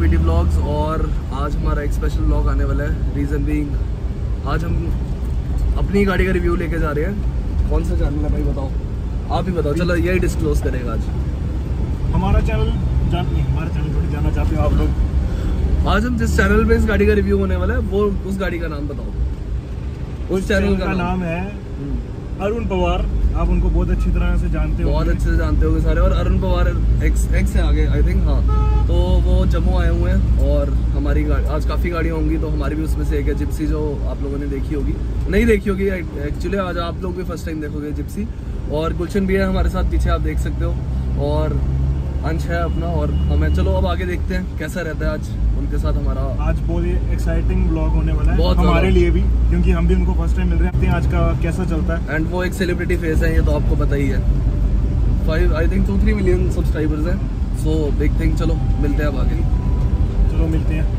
BT blogs. और आज हमारा एक स्पेशल ब्लॉग आने वाला है। रीज़न बीइंग आज हम अपनी गाड़ी का रिव्यू लेके जा रहे हैं। कौन सा चैनल है भाई बताओ, आप ही बताओ। चलो यही डिस्क्लोज करेगा आज हमारा चैनल थोड़ी जानना चाहते हो आप लोग। आज हम जिस चैनल पे इस गाड़ी का रिव्यू होने वाला है वो उस गाड़ी का नाम बताओ। उस चैनल का नाम है अरुण पवार। आप उनको बहुत अच्छी तरह से जानते हो, बहुत अच्छे से जानते होंगे सारे। और अरुण पवार एक्स है आगे आई थिंक, हाँ। तो वो जम्मू आए हुए हैं और हमारी आज काफ़ी गाड़ियाँ होंगी, तो हमारी भी उसमें से एक है जिप्सी, जो आप लोगों ने देखी होगी, नहीं देखी होगी एक्चुअली। आज आप लोग भी फर्स्ट टाइम देखोगे जिप्सी। और गुलशन भी है हमारे साथ पीछे, आप देख सकते हो। और अंश है अपना और हमें। चलो अब आगे देखते हैं कैसा रहता है आज उनके साथ हमारा। आज बहुत ही एक्साइटिंग ब्लॉग होने वाला है, बहुत हमारे लिए भी, क्योंकि हम भी उनको फर्स्ट टाइम मिल रहे हैं। आज का कैसा चलता है। एंड वो एक सेलिब्रिटी फेस है, ये तो आपको पता ही है। 2-3 मिलियन सब्सक्राइबर्स हैं। So big thing. चलो मिलते हैं अब आगे। चलो मिलते हैं।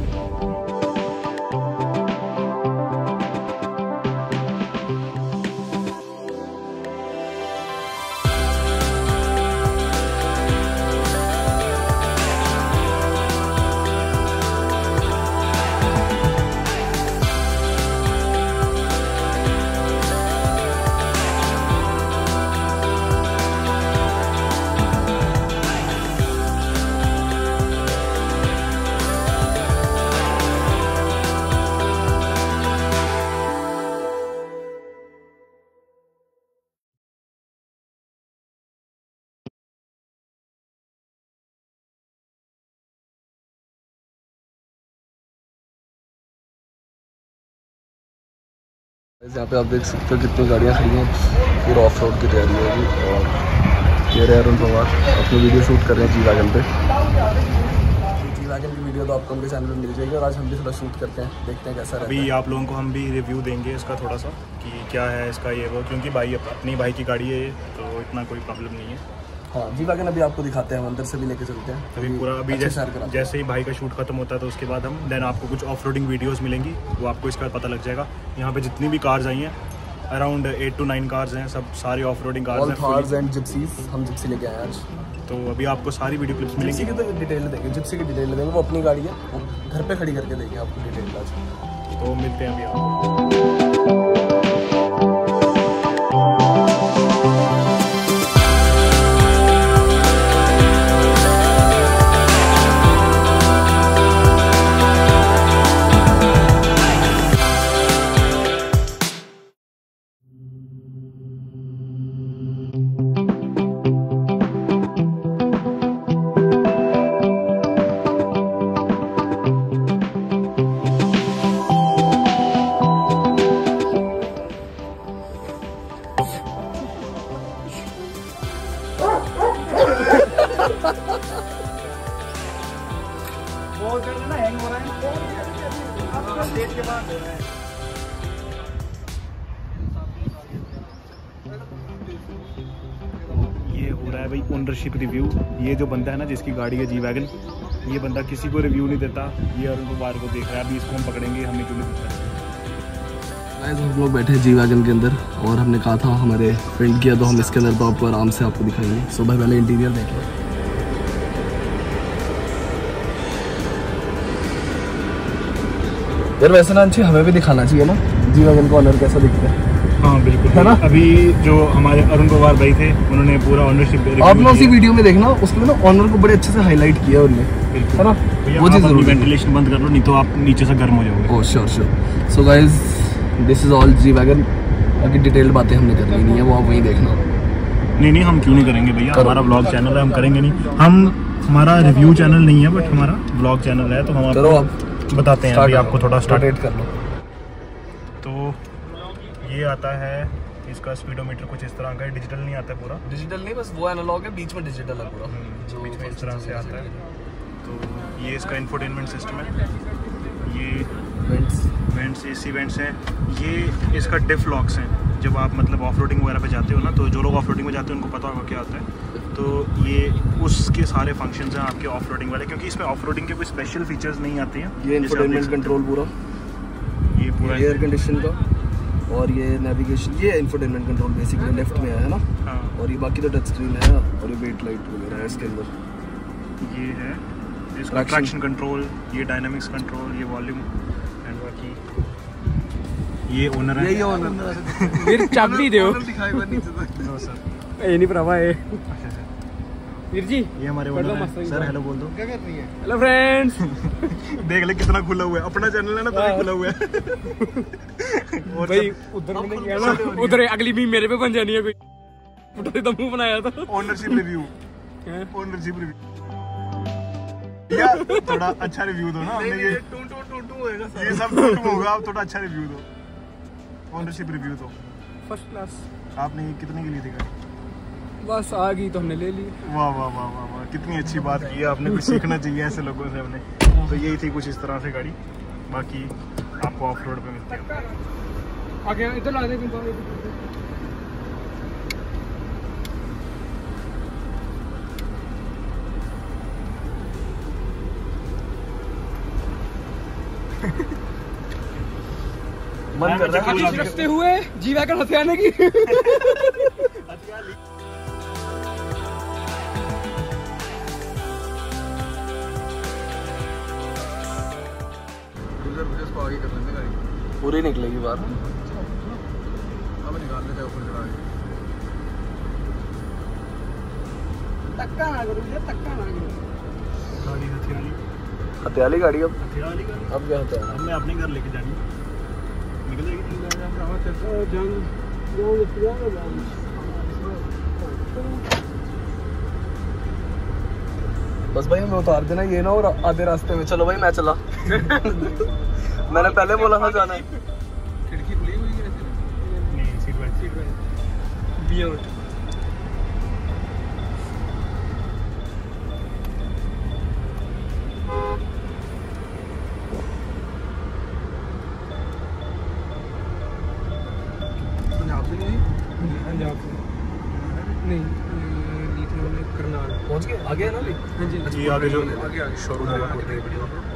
यहाँ पे आप देख सकते हो कितनी गाड़ियाँ खड़ी हैं, पूरा ऑफ रोड की तैयारी होगी। और ये रहे अरुण पवार अपनी वीडियो शूट कर रहे हैं जी वैगन पे। जी वैगन की वीडियो तो आपको उनके चैनल पे मिल जाएगी। और आज हम भी थोड़ा शूट करते हैं, देखते हैं कैसा रहता है। अभी आप लोगों को हम भी रिव्यू देंगे इसका थोड़ा सा कि क्या है इसका ये वो, क्योंकि भाई अपनी भाई की गाड़ी है ये, तो इतना कोई प्रॉब्लम नहीं है। हाँ जी वैगन अभी आपको दिखाते हैं, अंदर से भी लेके चलते हैं अभी पूरा। अभी जैसे ही भाई का शूट खत्म होता है तो उसके बाद हम देन आपको कुछ ऑफ रोडिंग वीडियोज़ मिलेंगी, वो आपको इसका पता लग जाएगा। यहाँ पे जितनी भी कार्स आई हैं, अराउंड 8 to 9 कार्स हैं, सब सारी ऑफ रोडिंग कार्स हैं। थार्स एंड जिप्सीज, हम जिप्सी लेके आए आज। तो अभी आपको सारी वीडियो क्लिप्स मिलेंगी। जिप्सी की तो डिटेल देंगे, जिप्सी की डिटेल देंगे, वो अपनी गाड़ी है, वो घर पे खड़ी करके देंगे आपको डिटेल आज। तो मिलते हैं अभी आपको। ये हो रहा है भाई ओनरशिप रिव्यू। ये जो बंदा है ना जिसकी गाड़ी है जी वैगन, ये बंदा किसी को रिव्यू नहीं देता। ये अरुण पवार को देख रहा है। अभी इसको हम पकड़ेंगे, हमें क्यों नहीं पता। हम लोग बैठे हैं जी वैगन के अंदर और हमने कहा था हमारे फ्रेंड किया, तो हम इसके अंदर तो आपको आराम से आपको दिखाएंगे। सो भाई पहले इंटीरियर देखें। यार वैसे ना अच्छी हमें भी दिखाना चाहिए ना जी वैगन का ऑनर कैसा दिखता है। हाँ बिल्कुल है ना। अभी जो हमारे अरुण पवार भाई थे उन्होंने पूरा ऑनरशिप आप लोग उसी वीडियो में देखना, उसमें ना ऑनर को बड़े अच्छे से हाईलाइट किया उन्होंने, है ना। वो चीज़ वेंटिलेशन बंद कर लो, नहीं तो आप नीचे से गर्म हो जाओगे। Oh sure. So guys this is all G wagon. अभी डिटेल्ड बातें हमने करनी नहीं है, वो आप वहीं देखना। नहीं हम क्यों नहीं करेंगे भैया, हमारा ब्लॉग चैनल है, हम करेंगे नहीं। हमारा रिव्यू चैनल नहीं है, बट हमारा ब्लॉग चैनल है, तो हम आपको बताते हैं। अभी आपको थोड़ा स्टार्ट कर लो। तो ये आता है, इसका स्पीडोमीटर कुछ इस तरह का है, डिजिटल नहीं आता है पूरा। डिजिटल नहीं, बस वो एनालॉग है, बीच में डिजिटल है पूरा, जो बीच में इस तरह से आता है। तो ये इसका इंफोटेनमेंट सिस्टम है। ये वेंट्स एसी वेंट्स हैं। ये इसका डिफ लॉक्स हैं। जब आप मतलब ऑफ रोडिंग वगैरह पे जाते हो ना, तो जो लोग ऑफ रोडिंग में जाते हैं उनको पता होगा क्या होता है। तो ये उसके सारे फंक्शंस हैं आपके ऑफ रोडिंग वाले, क्योंकि इसमें ऑफ रोडिंग के कोई स्पेशल फीचर्स नहीं आते हैं। ये इंफोटेनमेंट कंट्रोल पूरा, ये पूरा एयर कंडीशन का, और ये नेविगेशन, ये इंफोटेनमेंट कंट्रोल बेसिकली लेफ्ट में है ना। हाँ। और ये बाकी तो टच स्क्रीन है, और ये वेट लाइट वगैरह है इसके अंदर। ये है इसका ट्रैक्शन कंट्रोल, ये डायनामिक्स कंट्रोल, ये वॉल्यूम एंड बाकी ये ओनर है। यही ओनर है। फिर चाबी दो दिखाई पर नीचे तक। नो सर, ये नहीं भरावा है वीर जी। ये हमारे ओनर है। सर हेलो बोल दो। क्या कर रही है? Hello friends. देख ले कितना खुला हुआ है, अपना चैनल है ना तो खुला हुआ है। और भाई उधर मैंने किया ना, उधर अगली भी मेरे पे बन जानी है कोई। फुटा तो मुंह बनाया था। ओनरशिप रिव्यू, ओनरशिप रिव्यू या थोड़ा अच्छा रिव्यू दो ना। हमने ये टू होएगा सर। ये सब टू होगा, आप थोड़ा अच्छा रिव्यू दो, ओनरशिप रिव्यू दो। First class. आपने कितने की ली थी गाड़ी? बस आ गई तो हमने ले ली। वाह वाह वाह वाह वाह, कितनी अच्छी बात की है आपने। कुछ सीखना चाहिए ऐसे लोगों से हमने। तो यही थी कुछ इस तरह से गाड़ी। बाकी आपको ऑफ रोड पे मिलती है। आगे इधर ला दे तुम। मन कर रहा है रखते हुए जी वैगन हथियाने की। इसको आगे कर लेंगे गाड़ी। पूरी निकलेगी बाहर। अब निकाल लेते हैं ऊपर चढ़ा के। धक्का ना करो, धक्का ना करो। गाड़ी हथियाली, हथियाली गाड़ी अब हथियाली गाड़ी। अब क्या होता है? हमने अपने घर लेके जानी, निकल जाएगी। बस भाई हमें उतार देना ये ना, और आधे रास्ते में चलो भाई मैं चला। मैंने पहले बोला था जाना है। खिड़की खुली हुई है नहीं, सीट बेल्ट बियर। पंजाब से नहीं? पंजाब से नहीं, करनाल पहुंच गए? आगे है ना अभी? हाँ जी। ये आगे जो आगे शोरूम होगा।